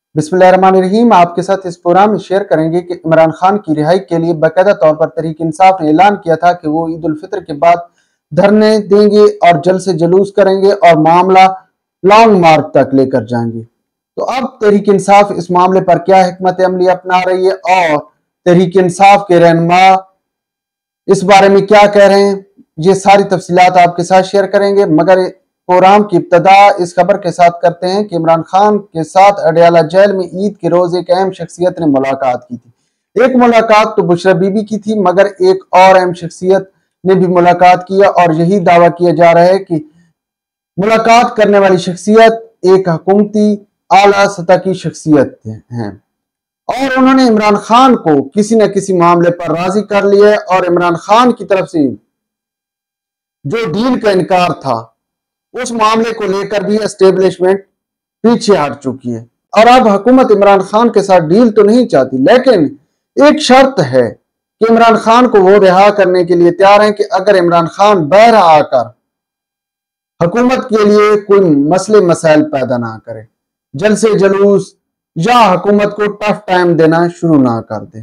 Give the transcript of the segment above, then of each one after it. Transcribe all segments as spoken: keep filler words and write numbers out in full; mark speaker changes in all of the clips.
Speaker 1: बिस्मिल्लाहिर्रहमानिर्रहीम। आपके साथ इस प्रोग्राम में शेयर करेंगे कि इमरान खान की रिहाई के लिए बाकायदा तौर पर तहरीक इंसाफ ने ऐलान किया था कि वो ईद उल फितर के बाद धरने देंगे और जल्द से जुलूस करेंगे और मामला लॉन्ग मार्च तक लेकर जाएंगे। तो अब तहरीक इंसाफ इस मामले पर क्या हिकमत अमली अपना रही है और तहरीक इंसाफ के रहनुमा इस बारे में क्या कह रहे हैं, ये सारी तफसीलात आपके साथ शेयर करेंगे। मगर प्रोग्राम की इब्तदा इस खबर के साथ करते हैं कि इमरान खान के साथ अडयाला जेल में ईद के रोज एक अहम शख्सियत ने मुलाकात की थी। एक मुलाकात तो बुशरा बीबी की थी, मगर एक और अहम शख्सियत ने भी मुलाकात की और यही दावा किया जा रहा है कि मुलाकात करने वाली शख्सियत एक हुकूमती आला सतह की शख्सियत है और उन्होंने इमरान खान को किसी न किसी मामले पर राजी कर लिया है और इमरान खान की तरफ से जो डील का इनकार था उस मामले को लेकर भी एस्टेब्लिशमेंट पीछे हट चुकी है। और अब हुकूमत इमरान खान के साथ डील तो नहीं चाहती, लेकिन एक शर्त है कि इमरान खान को वो रिहा करने के लिए तैयार है कि अगर इमरान खान बाहर आकर हुकूमत के लिए कोई मसले मसाइल पैदा ना करे, जलसे जलूस या हुकूमत को टफ टाइम देना शुरू ना कर दे।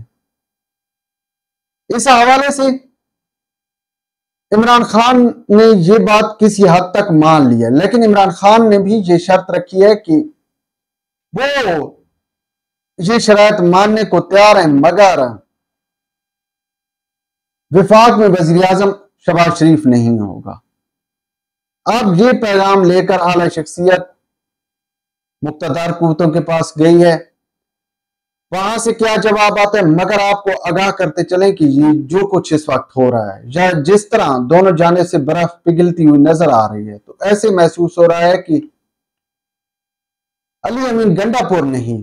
Speaker 1: इस हवाले से इमरान खान ने ये बात किसी हद तक मान लिया, लेकिन इमरान खान ने भी ये शर्त रखी है कि वो ये शराइत मानने को तैयार है, मगर विफाक में वजीर आजम शहबाज शरीफ नहीं होगा। अब ये पैगाम लेकर आला शख्सियत मुक्तदार कुव्वतों के पास गई है, वहां से क्या जवाब आता है। मगर आपको आगाह करते चलें कि ये जो कुछ इस वक्त हो रहा है या जिस तरह दोनों जाने से बर्फ पिघलती हुई नजर आ रही है, तो ऐसे महसूस हो रहा है कि अली अमीन गंडापुर नहीं,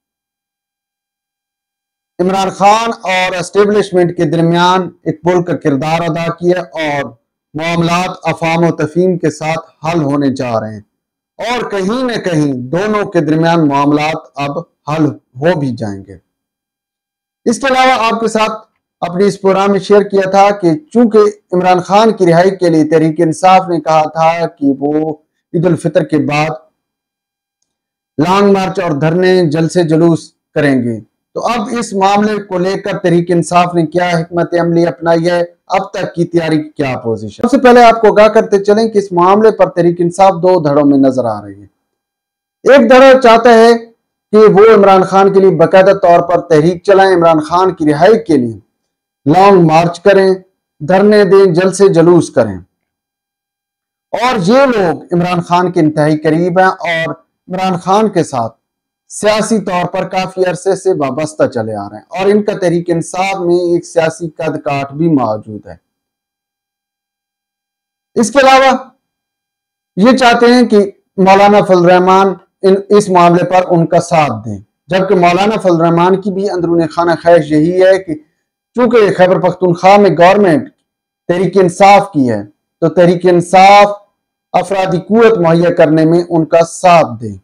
Speaker 1: इमरान खान और एस्टेब्लिशमेंट के दरमियान एक पुल का किरदार अदा किया और मामलात अफाम व तफहीम के साथ हल होने जा रहे हैं और कहीं न कहीं दोनों के दरमियान मामलात अब हल हो भी जाएंगे। इसके अलावा आपके साथ अपनी इस प्रोग्राम में शेयर किया था कि चूंकि इमरान खान की रिहाई के लिए तहरीक इंसाफ ने कहा था कि वो ईद उल फितर के बाद लॉन्ग मार्च और धरने जलसे जुलूस करेंगे, तो अब इस मामले को लेकर तहरीक इंसाफ ने क्या हिकमत अमली अपनाई है, अब तक की तैयारी की क्या पोजीशन। सबसे पहले आपको आगाह करते चलें कि इस मामले पर तहरीक इंसाफ दो धड़ों में नजर आ रही है। एक धड़ा चाहता है कि वो इमरान खान के लिए बाकायदा तौर पर तहरीक चलाएं, इमरान खान की रिहाई के लिए लॉन्ग मार्च करें, धरने दें, जल्द से जुलूस करें। और ये लोग इमरान खान के इंतहाई करीब हैं और इमरान खान के साथ सियासी तौर पर काफी अरसे से वाबस्ता चले आ रहे हैं और इनका तहरीक इंसाफ में एक सियासी कद काठ भी मौजूद है। इसके अलावा ये चाहते हैं कि मौलाना फजल रहमान इन इस मामले पर उनका साथ दें, जबकि मौलाना फजल रहमान की भी अंदरूनी खाना ख्वाहिश यही है कि चूंकि खैबर पख्तूनख्वा में गवर्नमेंट तहरीक इंसाफ की है, तो तहरीक इंसाफ अफरादी कुव्वत मुहैया करने में उनका साथ दें।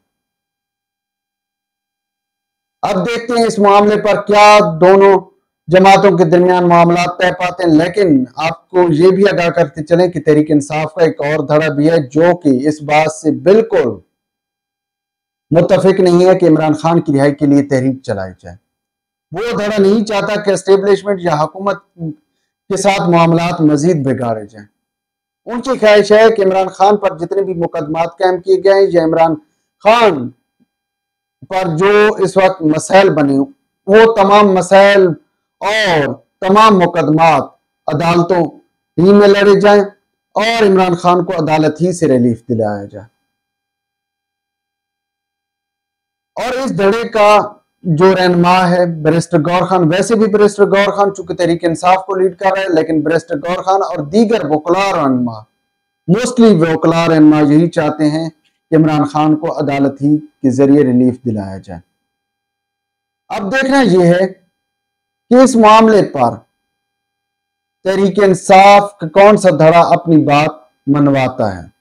Speaker 1: अब देखते हैं इस मामले पर क्या दोनों जमातों के दरमियान मामला तय पाते हैं, लेकिन आपको ये भी आगाह करते चलें कि तहरीक इंसाफ का एक और धड़ा भी है जो कि इस बात से बिल्कुल मुत्तफिक नहीं है कि इमरान खान की रिहाई के लिए तहरीक चलाई जाए। वो धड़ा नहीं चाहता कि एस्टेब्लिशमेंट या हुकूमत के साथ मामलात मजीद बिगाड़े जाएं। उनकी ख्वाहिश है कि इमरान खान पर जितने भी मुकदमात कायम किए गए या इमरान खान पर जो इस वक्त मसाइल बने, वो तमाम मसाइल और तमाम मुकदमात अदालतों ही में लड़े जाएं और इमरान खान को अदालत ही से रिलीफ दिलाया जाए। और इस धड़े का जो रहनुमा है बैरिस्टर गौहर खान, वैसे भी बैरिस्टर गौहर खान चूंकि तहरीक इंसाफ को लीड कर रहे हैं, लेकिन बैरिस्टर गौहर खान और दीगर वकला रहनुमा, मोस्टली वकला रहनुमा यही चाहते हैं कि इमरान खान को अदालत ही के जरिए रिलीफ दिलाया जाए। अब देखना यह है कि इस मामले पर तहरीक इंसाफ का कौन सा धड़ा अपनी बात मनवाता है।